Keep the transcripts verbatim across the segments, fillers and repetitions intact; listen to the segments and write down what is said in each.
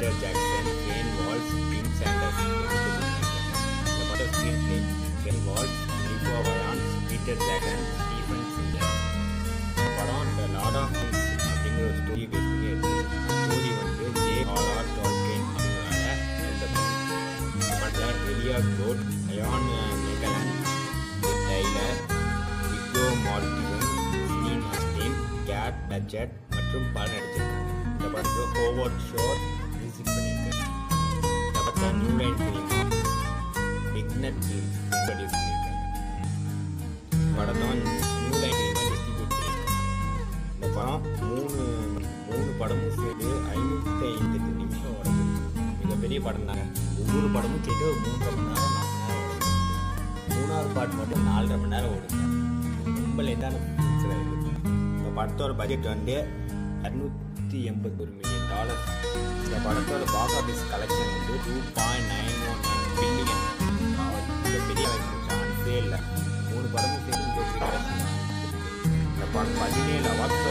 Peter Jackson, Train Walls, Kim Sanders. The mother screenplay, Train Walls, Nico Wyans, Peter Jackson, Stephen Singer. படம் The Lord of Rings அப்படிங்கிற ஒரு story base பண்ணி எடுத்து story வந்து J R R டால்கின் அப்படிங்கிறனால இந்த படத்தில் Elijah Wood, Ian McKellen, Tyler, Viggo Mortensen, Sean Astin, Cate Blanchett மற்றும் பலர் நடிச்சிருக்காங்க. இந்த படத்துக்கு ஹோவர்ட் ஷோர் மியூசிக் பண்ணியிருக்காரு. இந்த படத்தை New Line Film Wingnut films produce பண்ணியிருக்காங்க. படத்தான் நியூ லைன் ஃபிலிமாக டிஸ்ட்ரிபியூட் பண்ணியிருக்காங்க. இந்த படம் மூணு மூணு படமும் சேர்த்து ஐநூற்றி ஐம்பத்தெட்டு நிமிஷம் ஓடுது. மிகப்பெரிய படம் தாங்க. ஒவ்வொரு படமும் சேர்த்து ஒரு மூன்றரை மணி நேரம் நாலு மணி நேரம் ஓடுது. மூணாவது பாட்டு மட்டும் நாலரை மணி நேரம் ஓடுது. ரொம்ப லென்த்தான பிக்சராக இருக்குது. இந்த படத்தோட பட்ஜெட் வந்து இரநூத்தி எண்பத்தி ஒரு மில்லியன் டாலர். இந்த படத்தோட பாக்ஸ் ஆஃபீஸ் கலெக்ஷன் வந்து two point nine one nine billion. இந்த பெரிய சான்ஸே இல்லை. மூணு படமும் சேர்த்து இந்த பெரிய கலெக்ஷன். இந்த படம் பதினேழு அவார்ட்ஸ்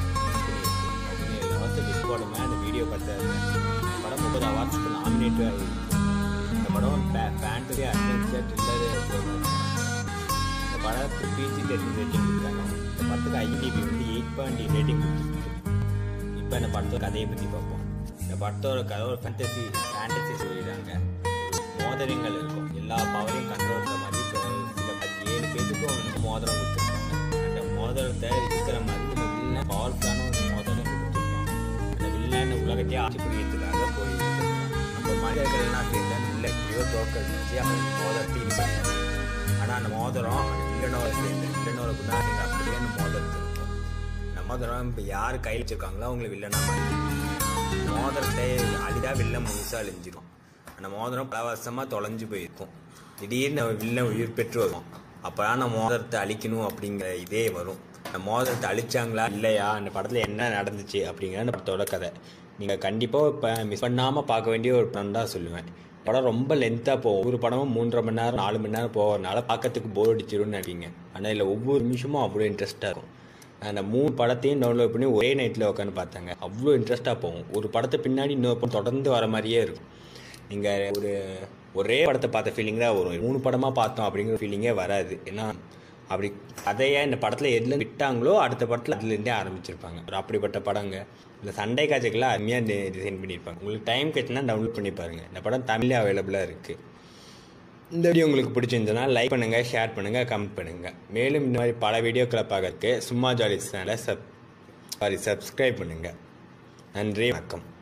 பதினேழு அவார்ட்ஸ் டிஸ்கோடுமே அந்த வீடியோ பார்த்தாரு. இந்த படம் முப்பது அவார்ட்ஸ்க்கு நாமினேட்டாக இருக்குது. இந்த படம் ஃபேண்டசி அட்வென்ச்சர் த்ரில்லர். இந்த படத்துக்கு பிஜி டெஸ்ட் ரேட்டிங் கொடுக்குறாங்க. இந்த படத்துக்கு ஐடிபி வந்து எயிட் பாயிண்ட் ரேட்டிங் கொடுத்துருக்கு. இப்போ இந்த படத்தோட கதையை பற்றி பார்ப்போம். இந்த படத்தோட கதை ஒரு ஃபேண்டசி ஃபேண்டசி சொல்லிடுறாங்க. மோதிரங்கள் இருக்கும். எல்லா பவரையும் கண்ட்ரோல் பண்ணுற மாதிரி சில ஏழு பேருக்கும் வந்து மோதிரம் கொடுத்துருக்காங்க. அந்த மோதிரத்தை இருக்கிற மாதிரி இந்த வில்லன் பவர்ஃபுல்லான ஒரு மோதிரம் கொடுத்துருக்காங்க. அந்த வில்லன் உலகத்தையே ஆட்சி புரியறதுக்காக போயிருக்காங்க. நம்ம மனிதர்கள்லாம் சேர்ந்தா இல்லை எப்படியோ தோக்கடிச்சு அவங்க மோதிரத்தை இது பண்ணிடுறாங்க. ஆனால் அந்த மோதிரம் அந்த வில்லனோட சேர்ந்து வில்லனோட குணாதிகள் அப்படியே அந்த மோதிரத்தை இருக்கும். அந்த மோதிரம் இப்போ யார் கையில் வச்சுருக்காங்களோ அவங்கள வில்லனாக மாறி மோதிரத்தை அழிதா வில்லன் முழுசாக அழிஞ்சிடும். அந்த மோதிரம் பல வருஷமாக தொலைஞ்சு போயிருக்கும். திடீர்னு வில்லன் உயிர் பெற்று வரும். அப்போ தான் அந்த மோதிரத்தை அழிக்கணும் அப்படிங்கிற இதே வரும். அந்த மோதிரத்தை அழிச்சாங்களா இல்லையா, அந்த படத்தில் என்ன நடந்துச்சு அப்படிங்கிற அந்த படத்தோட கதை. நீங்கள் கண்டிப்பாக இப்போ மிஸ் பண்ணாமல் பார்க்க வேண்டிய ஒரு படம் தான் சொல்லுவேன். படம் ரொம்ப லென்த்தாக போகும். ஒவ்வொரு படமும் மூன்றரை மணி நேரம் நாலு மணி நேரம் போகிறதுனால பார்க்கறதுக்கு போர் அடிச்சிடும்னு நினைப்பீங்க. ஆனால் இதில் ஒவ்வொரு நிமிஷமும் அவ்வளோ இன்ட்ரெஸ்ட்டாக இருக்கும். அந்த மூணு படத்தையும் டவுன்லோட் பண்ணி ஒரே நைட்டில் உட்காந்து பார்த்தாங்க. அவ்வளோ இன்ட்ரெஸ்ட்டாக போகும். ஒரு படத்தை பின்னாடி இன்னொரு படம் தொடர்ந்து வர மாதிரியே இருக்கும். நீங்கள் ஒரு ஒரே படத்தை பார்த்த ஃபீலிங் தான் வரும். மூணு படமாக பார்த்தோம் அப்படிங்கிற ஃபீலிங்கே வராது. ஏன்னா அப்படி கதையை இந்த படத்தில் எதில் விட்டாங்களோ அடுத்த படத்தில் அதுலேருந்தே ஆரம்பிச்சிருப்பாங்க. ஒரு அப்படிப்பட்ட படங்க. இந்த சண்டை காட்சிகள்லாம் அருமையாக டிசைன் பண்ணியிருப்பாங்க. உங்களுக்கு டைம் கிடைச்சுன்னா டவுன்லோட் பண்ணி பாருங்கள். இந்த படம் தமிழே அவைலபிளாக இருக்குது. இந்த வீடியோ உங்களுக்கு பிடிச்சிருந்ததுன்னா லைக் பண்ணுங்கள், ஷேர் பண்ணுங்கள், கமெண்ட் பண்ணுங்கள். மேலும் இந்த மாதிரி பல வீடியோக்களை பார்க்கறதுக்கு சும்மா ஜாலி சேனலை சப் சாரி சப்ஸ்கிரைப் பண்ணுங்கள். நன்றி, வணக்கம்.